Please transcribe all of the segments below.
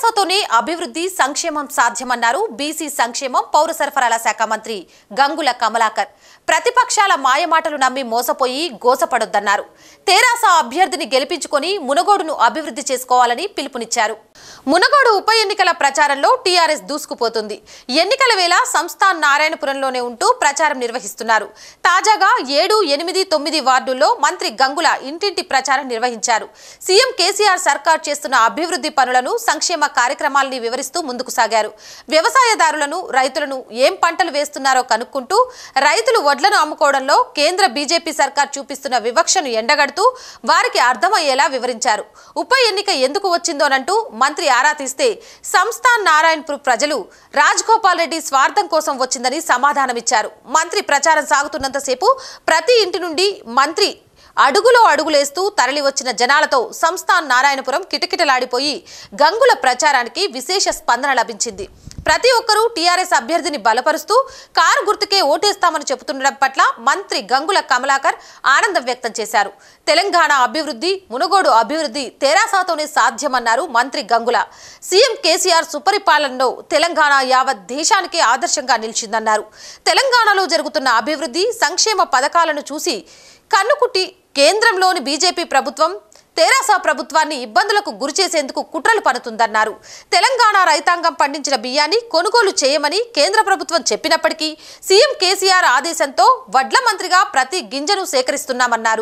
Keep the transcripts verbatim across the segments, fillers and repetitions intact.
తెరాసతోనే అభివృద్ధి సంక్షేమం సాధ్యమన్నారు బీసీ సంక్షేమం పౌర సరఫరాల శాఖ మంత్రి గంగుల కమలాకర్. ప్రతిపక్షాల మాయమాటలు నమ్మి మోసపోయి గోసపడొద్దన్నారు. తెరాస అభ్యర్థిని గెలిపించుకొని మునగోడును అభివృద్ధి చేసుకోవాలని పిలుపునిచ్చారు. మునగోడు ఉప ఎన్నికల ప్రచారంలో టీఆర్ఎస్ దూసుకుపోతుంది. ఎన్నికల వేళ సంస్థాన్ నారాయణపురంలోనే ఉంటూ ప్రచారం నిర్వహిస్తున్నారు. తాజాగా ఏడు ఎనిమిది తొమ్మిది వార్డుల్లో మంత్రి గంగుల ఇంటింటి ప్రచారం నిర్వహించారు. సీఎం కేసీఆర్ సర్కార్ చేస్తున్న అభివృద్ధి పనులను సంక్షేమ కార్యక్రమాలని వివరిస్తూ ముందుకు సాగారు. వ్యవసాయదారులను రైతులను ఏం పంటలు వేస్తున్నారో కనుక్కుంటూ రైతులు వడ్లను అమ్ముకోవడంలో కేంద్ర బీజేపీ సర్కార్ చూపిస్తున్న వివక్షను ఎండగడుతూ వారికి అర్థమయ్యేలా వివరించారు. ఉప ఎన్నిక ఎందుకు వచ్చిందోనంటూ మంత్రి ఆరా తీస్తే సంస్థాన్ నారాయణపూర్ ప్రజలు రాజగోపాల్ రెడ్డి స్వార్థం కోసం వచ్చిందని సమాధానమిచ్చారు. మంత్రి ప్రచారం సాగుతున్నంతసేపు ప్రతి ఇంటి నుండి మంత్రి అడుగులో అడుగులేస్తూ తరలి వచ్చిన జనాలతో సంస్థాన్ నారాయణపురం కిటకిటలాడిపోయి గంగుల ప్రచారానికి విశేష స్పందన లభించింది. ప్రతి ఒక్కరూ టీఆర్ఎస్ అభ్యర్థిని బలపరుస్తూ కారు గుర్తుకే ఓటేస్తామని చెబుతుండడం పట్ల మంత్రి గంగుల కమలాకర్ ఆనందం వ్యక్తం చేశారు. తెలంగాణ అభివృద్ధి, మునగోడు అభివృద్ధి తెరాసతోనే సాధ్యమన్నారు మంత్రి గంగుల. సీఎం కేసీఆర్ సుపరిపాలనలో తెలంగాణ యావత్ దేశానికే ఆదర్శంగా నిలిచిందన్నారు. తెలంగాణలో జరుగుతున్న అభివృద్ధి సంక్షేమ పథకాలను చూసి కన్నుకుట్టి కేంద్రంలోని బీజేపీ ప్రభుత్వం తెరాస ప్రభుత్వాన్ని ఇబ్బందులకు గురిచేసేందుకు కుట్రలు పన్నుతుందన్నారు. తెలంగాణ రైతాంగం పండించిన బియ్యాన్ని కొనుగోలు చేయమని కేంద్ర ప్రభుత్వం చెప్పినప్పటికీ సీఎం కేసీఆర్ ఆదేశంతో వడ్ల మంత్రిగా ప్రతి గింజను సేకరిస్తున్నామన్నారు.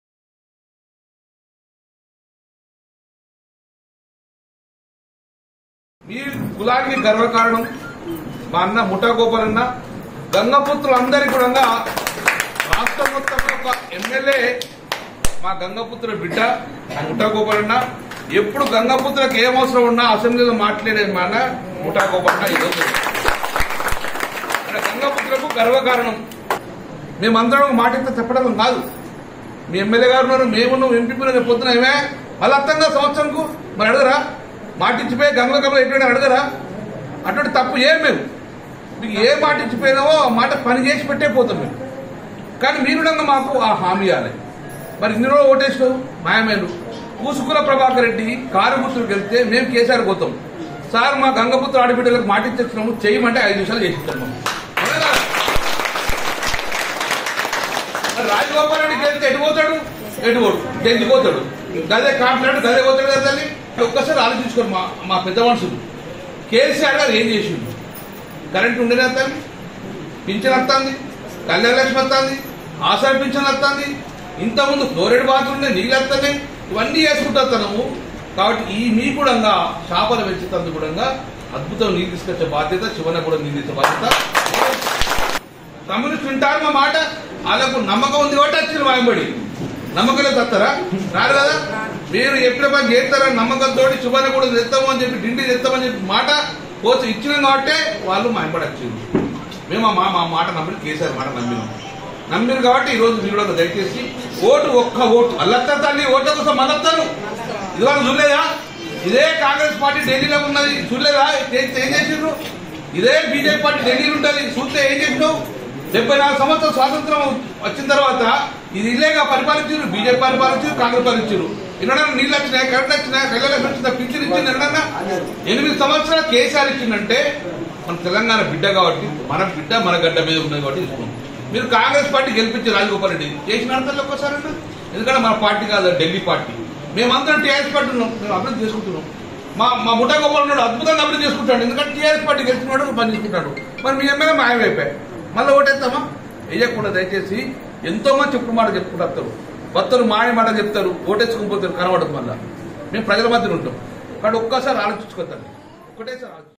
మీ కులానికి గర్వకారణం మా అన్న ముఠా గోపాలన్న. గంగపుత్రులందరికీ కూడా రాష్ట్ర మొత్తంలో ఒక ఎమ్మెల్యే మా గంగపుత్ర బిడ్డ ముఠా గోపాలన్న. ఎప్పుడు గంగపుత్రకు ఏం అవసరం ఉన్నా అసెంబ్లీలో మాట్లాడేది మా అన్న ముఠా గోపాలన్న. ఈరోజు గంగపుత్రకు గర్వకారణం. మేమందరం మాట ఇంత చెప్పడం కాదు. మీ ఎమ్మెల్యే గారు ఉన్నారు, మేము ఎంపీ పొద్దున ఏమే మళ్ళీ అర్థంగా సంవత్సరంకు మరి అడగరా? మాటిచ్చిపోయి గంగుల కమల ఎటువంటి అడగరా? అటువంటి తప్పు ఏం మేము మీకు ఏ మాట ఇచ్చిపోయినావో ఆ మాట పని చేసి పెట్టే పోతాం మేము. కానీ మీరు మాకు ఆ హామీ ఇవ్వాలి. మరి ఇన్ని రోజులు ఓటేసినావు మాయమేలు. పూసుకుల ప్రభాకర్ రెడ్డి కారు గుర్తులకు వెళ్తే మేము కేసీఆర్ పోతాం. సార్ మా గంగపుత్ర ఆడబిడ్డలకు మాట ఇచ్చేస్తున్నాము, చేయమంటే ఐదు నిమిషాలు చేసిస్తాం. మరి రాజగోపాల్ రెడ్డికి వెళ్తే ఎటు పోతాడు? ఎటు పోడు, ఢిల్లీ పోతాడు. గదే కాంప్లైంట్ గదే పోతాడు కదా. తల్లి ఒక్కసారి ఆలోచించుకోరు మా మా పెద్ద మనుషులు. కేసీఆర్ గారు ఏం చేసిండు? కరెంట్ ఉండేనా తల్లి? పింఛన్ వస్తుంది, కళ్యాణ లక్ష్మి వస్తుంది, ఆసారి పింఛన్ వస్తుంది, ఇంతకుముందు ఫ్లోరైడ్ బాత్రూమ్ నీళ్ళు వస్తున్నాయి. ఇవన్నీ చేసుకుంటాము. కాబట్టి ఈ మీ కూడా చేపలు పెంచుతందుకు కూడా అద్భుతం నీళ్ళు తీసుకొచ్చే బాధ్యత, శివన కూడా నీళ్ళు ఇచ్చే బాధ్యత. కమ్యూనిస్ట్ వింటారు మా మాట. వాళ్ళకు నమ్మకం ఉంది కాబట్టి వచ్చింది వాయంబడి. నమ్మకంలో తస్తారా? రారు కదా. మీరు ఎప్పుడు పని చేస్తారని నమ్మకంతో శుభాన్ని కూడా తెస్తాము అని చెప్పి డిండి తెస్తామని చెప్పి మాట కోసి ఇచ్చినాం కాబట్టి వాళ్ళు మాయపడి వచ్చింది. మేము మా మా మాట నమ్మి కేసీఆర్ మాట నమ్మినాం. నమ్మిరు కాబట్టి ఈ రోజు మీరు దయచేసి ఓటు ఒక్క ఓటు అల్లత్త తల్లి ఓట్ల కోసం మద్దతాను. ఇది వాళ్ళు చూడలేదా? ఇదే కాంగ్రెస్ పార్టీ ఢిల్లీలో ఉన్నది చూడలేదా? ఏం చేసిండ్రు? ఇదే బీజేపీ పార్టీ ఢిల్లీలో ఉంటుంది చూస్తే ఏం చేసినావు? డెబ్బై నాలుగు సంవత్సరాల స్వాతంత్రం వచ్చిన తర్వాత ఇది ఇల్లేగా పరిపాలించారు. బీజేపీ పరిపాలించారు, కాంగ్రెస్ పాలించారు. ఎన్నడన్నా నీళ్ళు వచ్చినాయి, కరెంట్ వచ్చినాయి, కళ్యాణ వచ్చిన పింఛన్ ఇచ్చింది ఎన్నడన్నా? ఎనిమిది సంవత్సరాలు కేసీఆర్ ఇచ్చిందంటే మన తెలంగాణ బిడ్డ కాబట్టి మన బిడ్డ మన గడ్డ మీద ఉన్నది కాబట్టి తీసుకున్నాం. మీరు కాంగ్రెస్ పార్టీ గెలిపించి రాజగోపాల్ రెడ్డి చేసిన అర్థాలు ఒక్కసారి అన్న. ఎందుకంటే మన పార్టీ కాదు, ఢిల్లీ పార్టీ. మేమందరం టీఆర్ఎస్ పార్టీ ఉన్నాం, మేము అభివృద్ధి చేసుకుంటున్నాం. మా మా ముఠా గోపాల్ ఉన్నాడు, అద్భుతంగా అభివృద్ధి చేసుకుంటాడు. ఎందుకంటే టీఆర్ఎస్ పార్టీ గెలిచినాడు, పని చేసుకుంటాడు. మరి మీ ఎమ్మెల్యే మాయమైపోయాయి. మళ్ళీ ఓటేస్తామా? వేయకుండా దయచేసి ఎంతో మంది చెప్పుడు మాట చెప్పుకుంటారు. భక్తులు మాయ మాట చెప్తారు, ఓటేసుకుపోతారు, కనబడదు. మళ్ళీ మేము ప్రజల మధ్యన ఉంటాం. కాబట్టి ఒక్కసారి ఆలోచించుకోతాను. ఒకటేసారి